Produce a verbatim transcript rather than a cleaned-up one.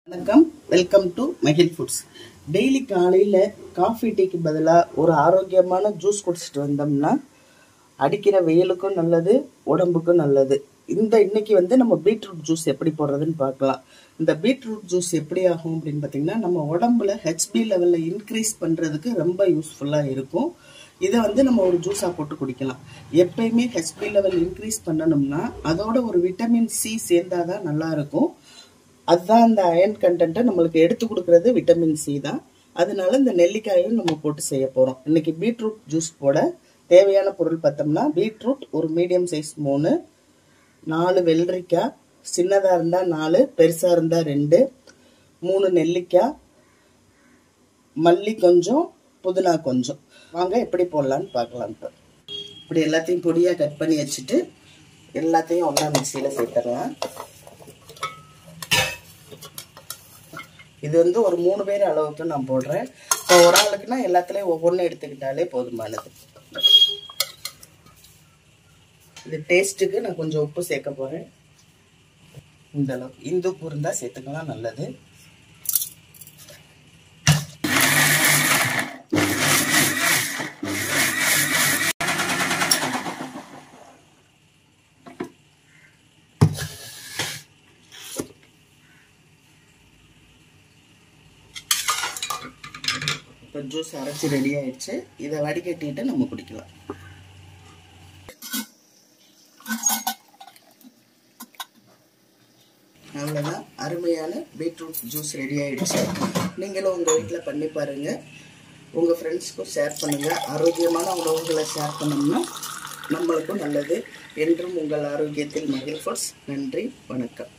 வணக்கம், welcome to மகிழ் foods. Daily காலையில் காஃபி டீக்கு பதிலாக ஒரு ஆரோக்கியமான ஜூஸ் குடிச்சிட்டு வந்தோம்னா அடிக்கிற வெயிலுக்கும் நல்லது, உடம்புக்கும் நல்லது. இந்த இன்னைக்கு வந்து நம்ம பீட்ரூட் ஜூஸ் எப்படி போடுறதுன்னு பார்க்கலாம். இந்த பீட்ரூட் ஜூஸ் எப்படி ஆகும் அப்படின்னு பார்த்தீங்கன்னா, நம்ம உடம்புல ஹெச்பி லெவலில் இன்க்ரீஸ் பண்ணுறதுக்கு ரொம்ப யூஸ்ஃபுல்லாக இருக்கும். இதை வந்து நம்ம ஒரு ஜூஸாக போட்டு குடிக்கலாம். எப்பயுமே ஹெச்பி லெவல் இன்க்ரீஸ் பண்ணணும்னா அதோட ஒரு விட்டமின் சி சேர்ந்தாதான் நல்லா இருக்கும். அதுதான் இந்த அயன் கண்டென்ட்டை நம்மளுக்கு எடுத்து கொடுக்கறது விட்டமின் சி தான். அதனால இந்த நெல்லிக்காயும் நம்ம போட்டு செய்ய போகிறோம். இன்னைக்கு பீட்ரூட் ஜூஸ் போட தேவையான பொருள் பார்த்தோம்னா, பீட்ரூட் ஒரு மீடியம் சைஸ் மூணு, நாலு வெள்ளரிக்காய், சின்னதாக இருந்தால் நாலு, பெருசாக இருந்தால் ரெண்டு, மூணு நெல்லிக்காய், மல்லி கொஞ்சம், புதினா கொஞ்சம். வாங்க எப்படி போடலான்னு பார்க்கலாம். இப்போ இப்படி எல்லாத்தையும் பொடியாக கட் பண்ணி வச்சுட்டு எல்லாத்தையும் ஒன்றா மிக்சியில் சேர்த்துடலாம். இது வந்து ஒரு மூணு பேர் அளவுக்கு நான் போடுறேன். இப்போ ஒரு ஆளுக்குன்னா எல்லாத்துலேயும் ஒவ்வொன்றும் எடுத்துக்கிட்டாலே போதுமானது. இது டேஸ்ட்டுக்கு நான் கொஞ்சம் உப்பு சேர்க்க போகிறேன். இந்த அளவுக்கு இந்து உப்பு இருந்தால் சேர்த்துக்கலாம், நல்லது. இப்போ ஜூஸ் அரைச்சி ரெடி ஆயிடுச்சு. இதை வடிகட்டிட்டு நம்ம குடிக்கலாம். அவ்வளோதான், அருமையான பீட்ரூட் ஜூஸ் ரெடி ஆயிடுச்சு. நீங்களும் உங்கள் வீட்டில் பண்ணி பாருங்கள், உங்கள் ஃப்ரெண்ட்ஸ்க்கும் ஷேர் பண்ணுங்கள். ஆரோக்கியமான உணவுகளை ஷேர் பண்ணோம்னா நம்மளுக்கும் நல்லது. என்றும் உங்கள் ஆரோக்கியத்தில் மகிழ் ஃபுட்ஸ். நன்றி, வணக்கம்.